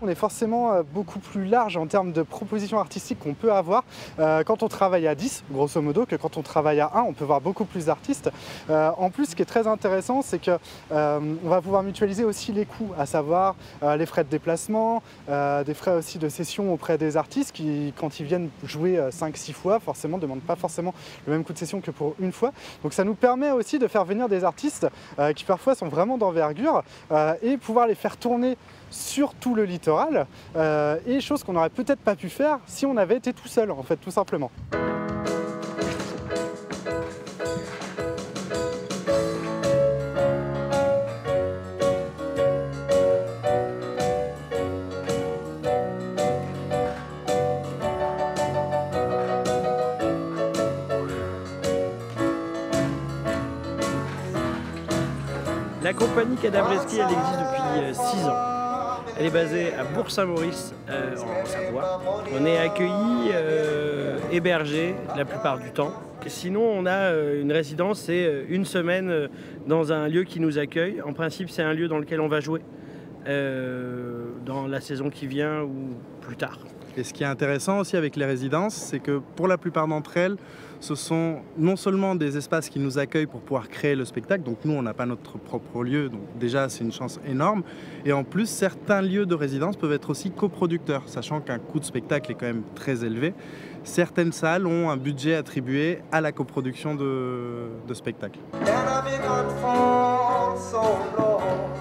On est forcément beaucoup plus large en termes de propositions artistiques qu'on peut avoir quand on travaille à 10, grosso modo, que quand on travaille à 1, on peut voir beaucoup plus d'artistes. En plus, ce qui est très intéressant, c'est qu'on va pouvoir mutualiser aussi les coûts, à savoir les frais de déplacement, des frais aussi de session auprès des artistes qui, quand ils viennent jouer 5-6 fois, forcément, ne demandent pas forcément le même coût de session que pour une fois. Donc ça nous permet aussi de faire venir des artistes qui parfois sont vraiment d'envergure et pouvoir les faire tourner sur tout le littoral, et chose qu'on n'aurait peut-être pas pu faire si on avait été tout seul, en fait, tout simplement. La compagnie Cadavreski, elle existe depuis 6 ans. Elle est basée à Bourg-Saint-Maurice, en Savoie. On est accueillis, hébergés la plupart du temps. Sinon, on a une résidence, c'est une semaine dans un lieu qui nous accueille. En principe, c'est un lieu dans lequel on va jouer dans la saison qui vient ou plus tard. Et ce qui est intéressant aussi avec les résidences, c'est que pour la plupart d'entre elles, ce sont non seulement des espaces qui nous accueillent pour pouvoir créer le spectacle, donc nous on n'a pas notre propre lieu, donc déjà c'est une chance énorme, et en plus certains lieux de résidence peuvent être aussi coproducteurs, sachant qu'un coût de spectacle est quand même très élevé. Certaines salles ont un budget attribué à la coproduction de spectacles.